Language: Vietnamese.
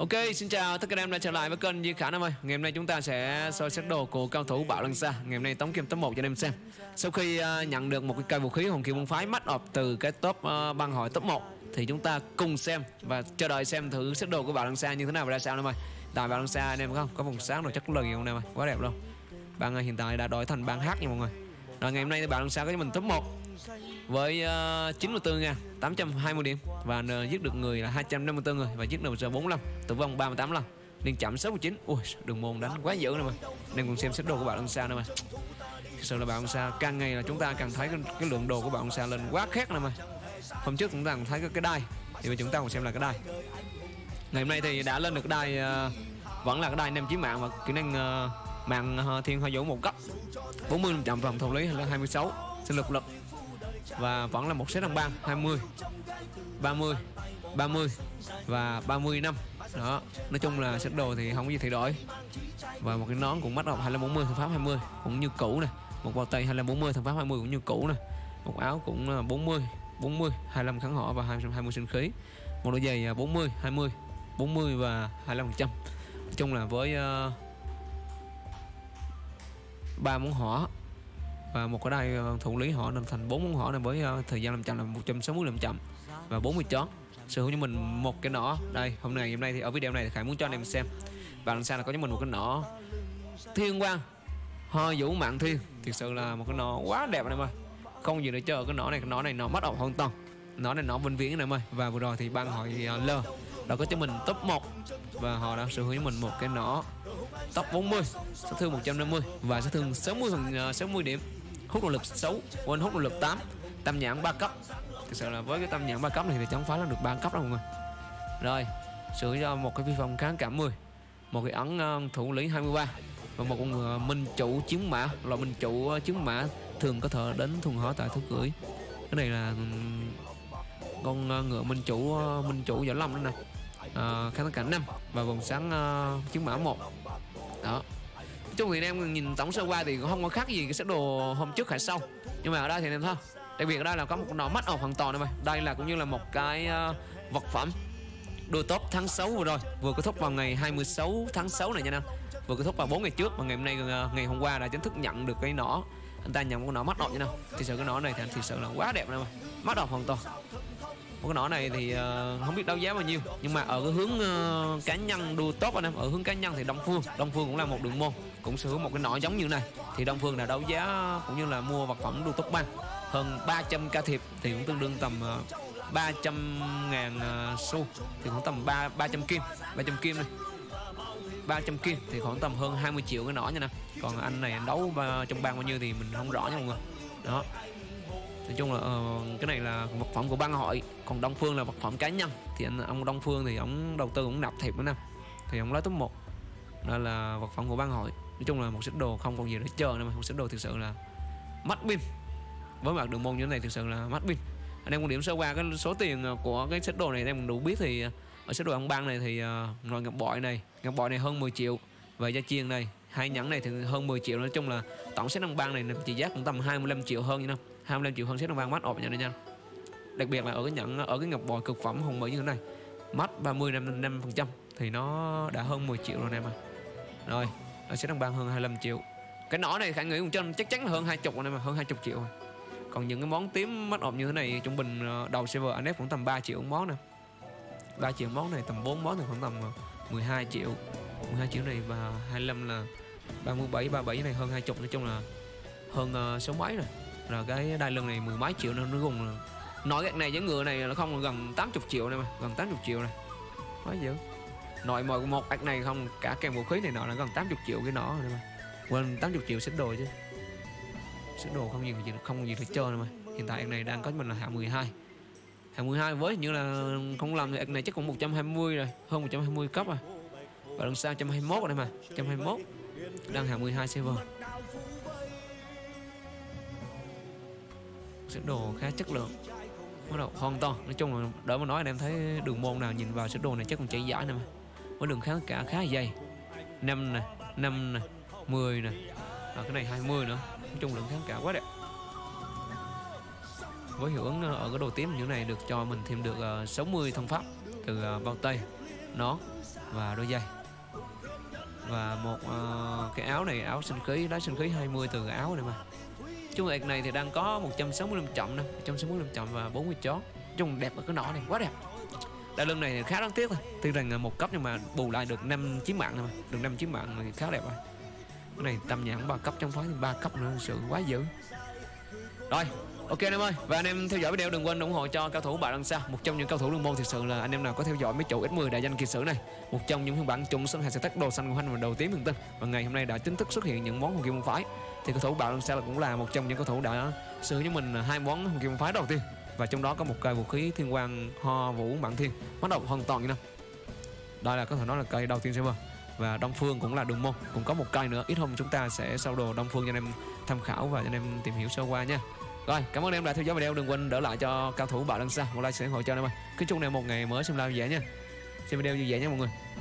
Ok, xin chào tất cả anh em đã trở lại với kênh Duy Khả em ơi. Ngày hôm nay chúng ta sẽ soi xét đồ của cao thủ Bạo Lăng Xa. Ngày hôm nay tống kim top 1 cho anh em xem. Sau khi nhận được một cái cây vũ khí Hồn Kim Môn Phái mắt ọp từ cái top băng hội top 1 thì chúng ta cùng xem và chờ đợi xem thử xét đồ của Bạo Lăng Xa như thế nào và ra sao em ơi. Tại Bạo Lăng Xa anh em không có vùng sáng rồi chắc cũng lời không em ơi, quá đẹp luôn. Băng hiện tại đã đổi thành băng H nha mọi người. Rồi ngày hôm nay thì Bạo Lăng Xa có cho mình top 1 với 94.820 điểm và giết được người là 254 người và giết được giờ 45, tử vong 38 lần, liên chậm 69. Ui, đường môn đánh quá dữ nè mà. Nên cùng xem xếp đồ của Bạo Lăng Xa nè mà. Thực sự là Bạo Lăng Xa càng ngày là chúng ta càng thấy cái lượng đồ của Bạo Lăng Xa lên quá khác nè mà. Hôm trước chúng ta còn thấy cái đai thì bây chúng ta cùng xem là cái đai. Ngày hôm nay thì đã lên được cái đai, vẫn là cái đai 5 chiến mạng và kỹ năng mạng thiên hoa vũ một cấp 40% vòng thủ lý là 26 sinh lực lực và vẫn là một set đồng băng 20 30 30 và 30 năm đó. Nói chung là set đồ thì không có gì thay đổi và một cái nón cũng bắt đầu 2540 thần pháp 20 cũng như cũ này, một bao tay 2540 thần pháp 20 cũng như cũ này, một áo cũng là 40 25 kháng họ và 220 sinh khí, một đôi giày 40 20 40 và 25%. Nói chung là với 3 món hỏa và một cái đai thủ lý họ nên thành 4 món hỏa này với thời gian làm chậm là 160 làm chậm và 40 chón. Sở hữu cho mình một cái nỏ đây. Hôm nay thì ở video này thì Khải muốn cho anh em xem và làm sao là có cho mình một cái nỏ thiên quang hoa vũ mạng thiên. Thực sự là một cái nỏ quá đẹp anh em ơi, không gì để chờ. Cái nỏ này nó mắt ọc hoàn toàn, nỏ này nó vĩnh viễn anh em ơi. Và vừa rồi thì ban hội L đã có cho mình top 1 và họ đã sở hữu cho mình một cái nỏ top 40 sát thương 150 và sát thương 60 điểm, hút nội lực 6, quên hút nội lực 8, tâm nhãn 3 cấp. Thực sự là với cái tâm nhãn 3 cấp này thì chẳng phải là được 3 cấp đâu mọi người. Rồi sử dụng cho một cái vi phong kháng cảm 10, một cái ấn thủ lý 23 và một con ngựa minh chủ chiến mã. Loại minh chủ chiến mã thường có thể đến thuần hóa tại thú cưỡi. Cái này là con ngựa minh chủ võ lâm đó nè, kháng cảnh 5 và vòng sáng chiến mã 1 đó. Chung thì anh em nhìn tổng sơ qua thì cũng không có khác gì cái set đồ hôm trước hay sau, nhưng mà ở đây thì em thấy đặc biệt ở đây là có một nỏ mắt ọc hoàn toàn này. Đây là cũng như là một cái vật phẩm đua top tháng 6 vừa rồi, vừa kết thúc vào ngày 26 tháng 6 này nha anh, vừa kết thúc vào 4 ngày trước và ngày hôm nay ngày hôm qua đã chính thức nhận được cái nỏ. Anh ta nhận một cái nỏ mắt ọc như nào. Thì sự cái nỏ này thì thực sự là quá đẹp này mà, mắt ọc hoàn toàn. Một cái nỏ này thì không biết đấu giá bao nhiêu, nhưng mà ở cái hướng cá nhân đua top anh em, ở hướng cá nhân thì Đông Phương cũng là một đường môn cũng sở hữu một cái nỏ giống như này. Thì Đông Phương là đấu giá cũng như là mua vật phẩm đua top 3 hơn 300k thiệp thì cũng tương đương tầm 300.000 xu thì khoảng tầm 300 kim này, 300 kim thì khoảng tầm hơn 20 triệu cái nỏ nha nè. Còn anh này anh đấu trong bang bao nhiêu thì mình không rõ nha mọi người đó. Nói chung là cái này là vật phẩm của bang hội, còn Đông Phương là vật phẩm cá nhân. Thì ông Đông Phương thì ông đầu tư cũng nạp thiệp nữa nè, thì ông lấy top 1 đó là vật phẩm của bang hội. Nói chung là một set đồ không còn gì để chờ nữa mà, một set đồ thực sự là mắt pin. Với mặt đường môn như thế này thực sự là mắt pin. Anh em còn điểm sơ qua cái số tiền của cái set đồ này anh em đủ biết thì ở set đồ ông bang này thì loại ngọc bội này hơn 10 triệu và gia chiên này, hai nhẫn này thì hơn 10 triệu. Nói chung là tổng set ông bang này trị giá cũng tầm 25 triệu hơn như nào, 25 triệu hơn set ông bang mắt ộp nha nha. Đặc biệt là ở cái nhẫn, ở cái ngọc bội cực phẩm hồng mỹ như thế này, mắt 35% thì nó đã hơn 10 triệu rồi nè mà. Rồi ở set ông bang hơn 25 triệu. Cái nỏ này Khải nghĩ cũng trên chắc chắn là hơn 20 này mà, hơn 20 triệu rồi. Còn những cái món tím mắt ộp như thế này trung bình đầu server anh cũng tầm 3 triệu món nè, 3 triệu món này, tầm 4 món thì khoảng tầm 12 triệu này và 25 là 37 này hơn 20. Nói chung là hơn 6 mấy rồi. Rồi cái đai lưng này 10 mấy triệu nên nó cùng là nội gạch này với ngựa này là không, gần 80 triệu này mà, gần 80 triệu này quá dữ. Nội một ạc này không, cả kèm vũ khí này nọ là gần 80 triệu cái nỏ rồi mà. Quên 80 triệu xếp đồ chứ, xếp đồ không gì để chơi nữa mà. Hiện tại ạc này đang có mình là hạng 12 với như là không làm thì ạc này chắc cũng 120 rồi, hơn 120 cấp rồi. Và lần sau 121 rồi đây mà, 121 đang hạng 12 server. Xếp đồ khá chất lượng, bắt đầu hoàn toàn. Nói chung là đỡ mà nói anh em thấy đường môn nào nhìn vào xếp đồ này chắc cũng chạy giải nè mà, với đường khá dày, 5 này 10 này, cái này 20 nữa. Nói chung lượng kháng cả quá đẹp. Với hiệu ứng ở cái đồ tím như này được cho mình thêm được 60 thông pháp từ bao tay nón và đôi giày. Và một cái áo này, áo sinh khí, đá sinh khí 20 từ áo này mà. Chung ạc này thì đang có 165 chậm nè, 165 chậm và 40 chó. Chung đẹp ở cái nỏ này, quá đẹp. Đai lưng này khá đáng tiếc thôi. Tuy rằng 1 cấp nhưng mà bù lại được 5 chiến mạng thôi mà. Được 5 chiến mạng thì khá đẹp rồi. Cái này tầm nhãn 3 cấp, trong phái thì 3 cấp nữa, sự quá dữ. Rồi, ok anh em ơi, và anh em theo dõi video đừng quên ủng hộ cho cao thủ Bạo Lân Sa, một trong những cao thủ lương môn thực sự là anh em nào có theo dõi mấy chủ X10 đại danh kỳ sử này, một trong những phiên bản trùng sân hạt sẽ tách đồ xanh của anh và đầu tím thường tinh, và ngày hôm nay đã chính thức xuất hiện những món hồn kim môn phái. Thì cao thủ Bạo Lân Sa cũng là một trong những cao thủ đã sở hữu với mình 2 món hồn kim môn phái đầu tiên, và trong đó có một cây vũ khí thiên quang ho vũ mạng thiên bắt đầu hoàn toàn như năm. Đây là có thể nói là cây đầu tiên server. Và Đông Phương cũng là đường môn, cũng có một cây nữa, ít hôm chúng ta sẽ sâu đồ Đông Phương cho anh em tham khảo và cho anh em tìm hiểu sơ qua nha. Rồi, cảm ơn anh em đã theo dõi video, đừng quên đỡ lại cho cao thủ Bạo Lân Sa một like, share, ủng hộ cho anh em ơi. Kính chúc anh em một ngày mới xem live vui vẻ nha. Xem video vui vẻ nha mọi người.